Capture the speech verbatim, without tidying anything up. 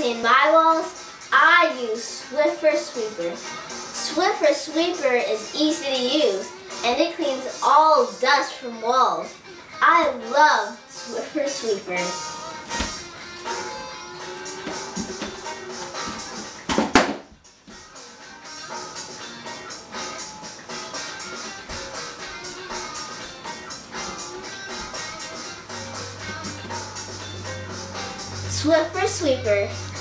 clean my walls, I use Swiffer Sweeper. Swiffer Sweeper is easy to use and it cleans all dust from walls. I love Swiffer Sweeper. Swiffer Sweeper.